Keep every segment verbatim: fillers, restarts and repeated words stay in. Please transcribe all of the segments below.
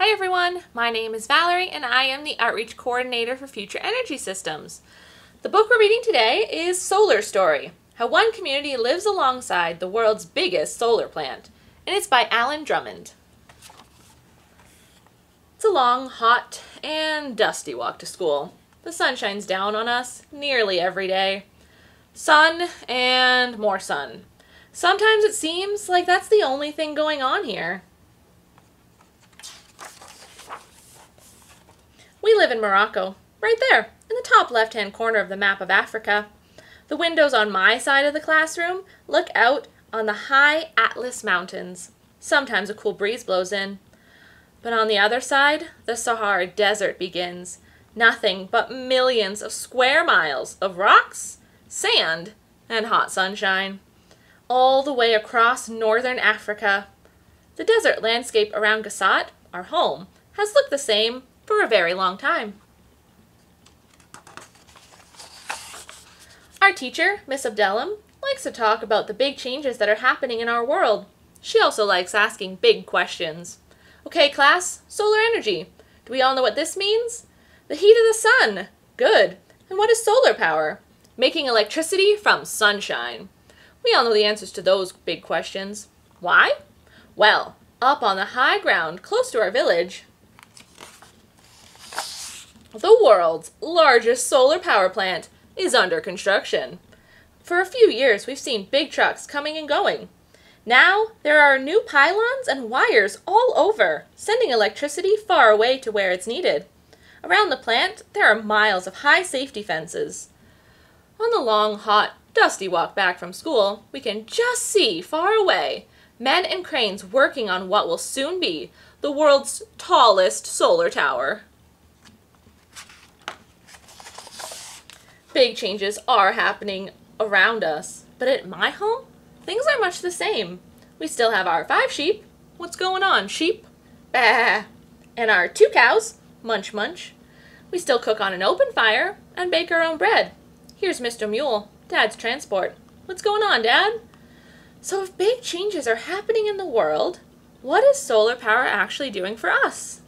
Hi everyone, my name is Valerie and I am the Outreach Coordinator for Future Energy Systems. The book we're reading today is Solar Story, How One Community Lives Alongside the World's Biggest Solar Plant, and it's by Allan Drummond. It's a long, hot, and dusty walk to school. The sun shines down on us nearly every day. Sun and more sun. Sometimes it seems like that's the only thing going on here. We live in Morocco, right there, in the top left-hand corner of the map of Africa. The windows on my side of the classroom look out on the high Atlas Mountains. Sometimes a cool breeze blows in. But on the other side, the Sahara Desert begins. Nothing but millions of square miles of rocks, sand, and hot sunshine. All the way across northern Africa. The desert landscape around Gassat, our home, has looked the same for a very long time. Our teacher, Miss Abdellam, likes to talk about the big changes that are happening in our world. She also likes asking big questions. Okay, class, solar energy. Do we all know what this means? The heat of the sun. Good. And what is solar power? Making electricity from sunshine. We all know the answers to those big questions. Why? Well, up on the high ground close to our village, the world's largest solar power plant is under construction. For a few years, we've seen big trucks coming and going. Now, there are new pylons and wires all over, sending electricity far away to where it's needed. Around the plant, there are miles of high safety fences. On the long, hot, dusty walk back from school, we can just see far away men and cranes working on what will soon be the world's tallest solar tower. Big changes are happening around us, but at my home, things are much the same. We still have our five sheep. What's going on, sheep? Bah! And our two cows. Munch, munch. We still cook on an open fire and bake our own bread. Here's Mister Mule, Dad's transport. What's going on, Dad? So if big changes are happening in the world, what is solar power actually doing for us?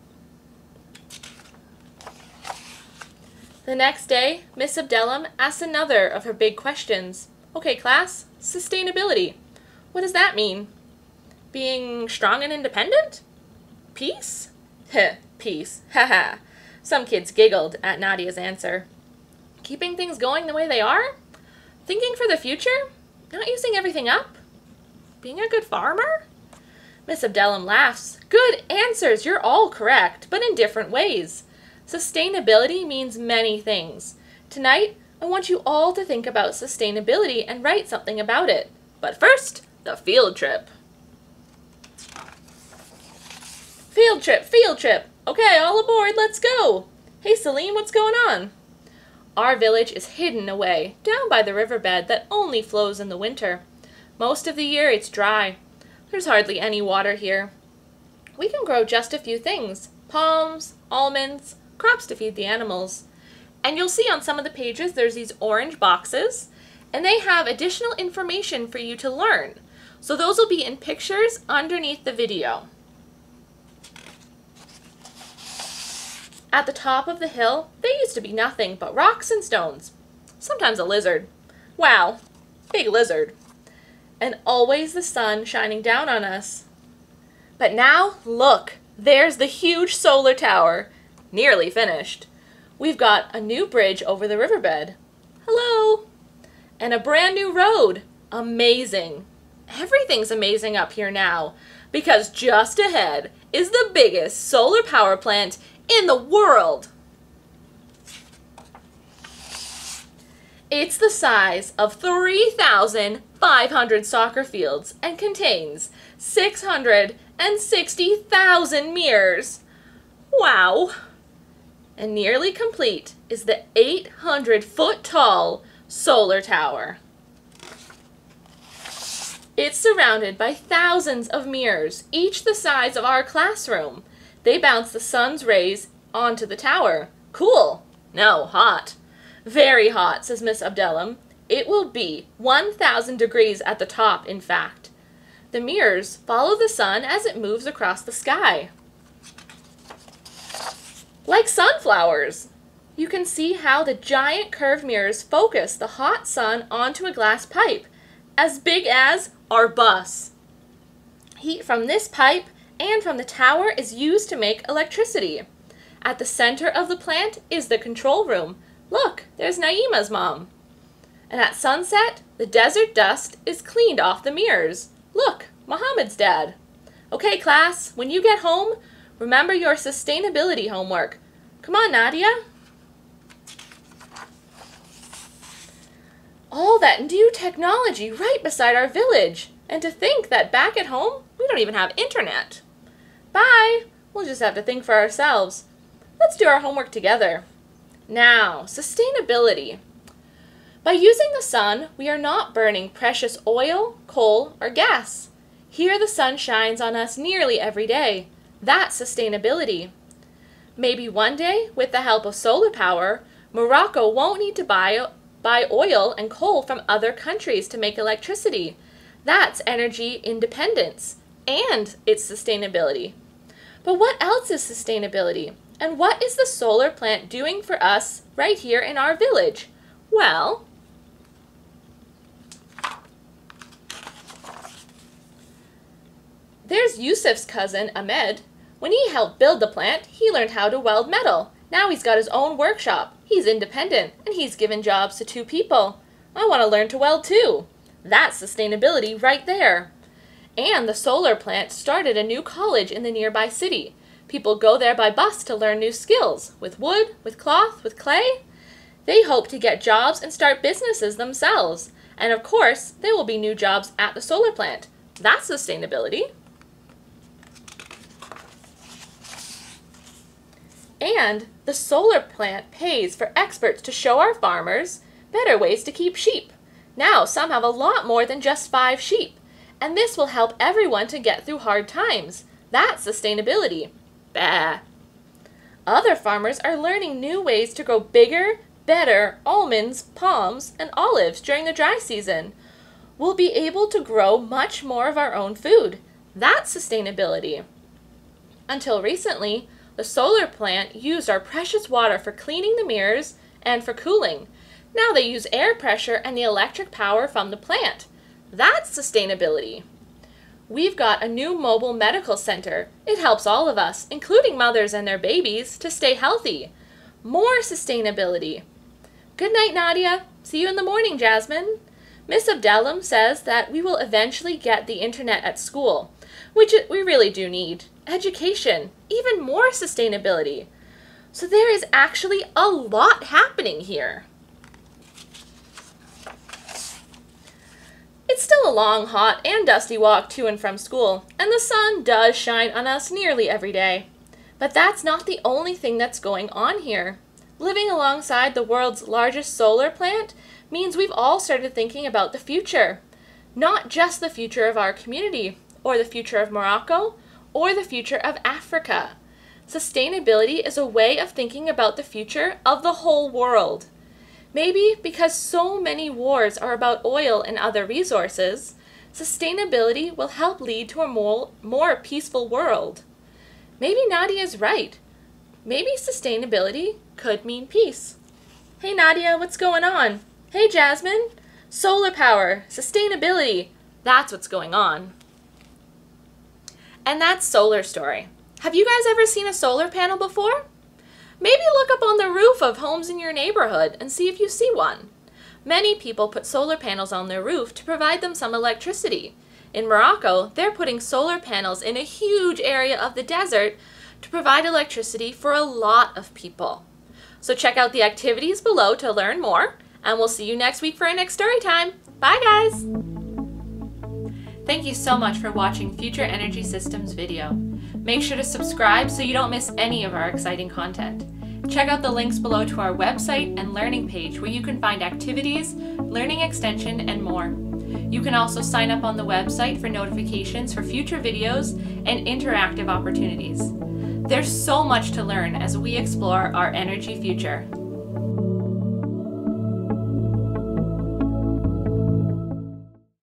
The next day, Miss Abdellam asks another of her big questions. Okay, class, sustainability. What does that mean? Being strong and independent? Peace? Heh, peace. Haha. Some kids giggled at Nadia's answer. Keeping things going the way they are? Thinking for the future? Not using everything up? Being a good farmer? Miss Abdellam laughs. Good answers, you're all correct, but in different ways. Sustainability means many things. Tonight, I want you all to think about sustainability and write something about it. But first, the field trip. Field trip, field trip. Okay, all aboard, let's go. Hey, Celine, what's going on? Our village is hidden away, down by the riverbed that only flows in the winter. Most of the year, it's dry. There's hardly any water here. We can grow just a few things. Palms, almonds, crops to feed the animals. And you'll see on some of the pages there's these orange boxes, and they have additional information for you to learn. So those will be in pictures underneath the video. At the top of the hill, there used to be nothing but rocks and stones. Sometimes a lizard. Wow, big lizard. And always the sun shining down on us. But now, look, there's the huge solar tower. Nearly finished. We've got a new bridge over the riverbed. Hello! And a brand new road. Amazing. Everything's amazing up here now, because just ahead is the biggest solar power plant in the world. It's the size of three thousand five hundred soccer fields and contains six hundred sixty thousand mirrors. Wow! And nearly complete is the eight hundred foot tall solar tower. It's surrounded by thousands of mirrors, each the size of our classroom. They bounce the sun's rays onto the tower. Cool. No, hot. Very hot, says Miss Abdellam. It will be one thousand degrees at the top, in fact. The mirrors follow the sun as it moves across the sky. Like sunflowers. You can see how the giant curved mirrors focus the hot sun onto a glass pipe, as big as our bus. Heat from this pipe and from the tower is used to make electricity. At the center of the plant is the control room. Look, there's Naima's mom. And at sunset, the desert dust is cleaned off the mirrors. Look, Mohammed's dad. Okay, class, when you get home, remember your sustainability homework. Come on, Nadia. All that new technology right beside our village. And to think that back at home, we don't even have internet. Bye. We'll just have to think for ourselves. Let's do our homework together. Now, sustainability. By using the sun, we are not burning precious oil, coal, or gas. Here the sun shines on us nearly every day. That's sustainability. Maybe one day, with the help of solar power, Morocco won't need to buy, buy oil and coal from other countries to make electricity. That's energy independence, and it's sustainability. But what else is sustainability? And what is the solar plant doing for us right here in our village? Well, there's Yusuf's cousin, Ahmed. When he helped build the plant, he learned how to weld metal. Now he's got his own workshop. He's independent, and he's given jobs to two people. I want to learn to weld too. That's sustainability right there. And the solar plant started a new college in the nearby city. People go there by bus to learn new skills, with wood, with cloth, with clay. They hope to get jobs and start businesses themselves. And of course, there will be new jobs at the solar plant. That's sustainability. And the solar plant pays for experts to show our farmers better ways to keep sheep. Now some have a lot more than just five sheep, and this will help everyone to get through hard times. That's sustainability. Bah. Other farmers are learning new ways to grow bigger, better almonds, palms, and olives during the dry season. We'll be able to grow much more of our own food. That's sustainability. Until recently, the solar plant used our precious water for cleaning the mirrors and for cooling. Now they use air pressure and the electric power from the plant. That's sustainability. We've got a new mobile medical center. It helps all of us, including mothers and their babies, to stay healthy. More sustainability. Good night, Nadia. See you in the morning, Jasmine. Miss Abdellam says that we will eventually get the internet at school, which we really do need. Education, even more sustainability. So there is actually a lot happening here. It's still a long, hot, and dusty walk to and from school, and the sun does shine on us nearly every day. But that's not the only thing that's going on here. Living alongside the world's largest solar plant means we've all started thinking about the future. Not just the future of our community, or the future of Morocco, or the future of Africa. Sustainability is a way of thinking about the future of the whole world. Maybe because so many wars are about oil and other resources, sustainability will help lead to a more, more peaceful world. Maybe Nadia is right. Maybe sustainability could mean peace. Hey Nadia, what's going on? Hey Jasmine, solar power, sustainability, that's what's going on. And that's Solar Story. Have you guys ever seen a solar panel before? Maybe look up on the roof of homes in your neighborhood and see if you see one. Many people put solar panels on their roof to provide them some electricity. In Morocco, they're putting solar panels in a huge area of the desert to provide electricity for a lot of people. So check out the activities below to learn more, and we'll see you next week for our next story time. Bye guys! Thank you so much for watching Future Energy Systems video. Make sure to subscribe so you don't miss any of our exciting content. Check out the links below to our website and learning page where you can find activities, learning extension, and more. You can also sign up on the website for notifications for future videos and interactive opportunities. There's so much to learn as we explore our energy future.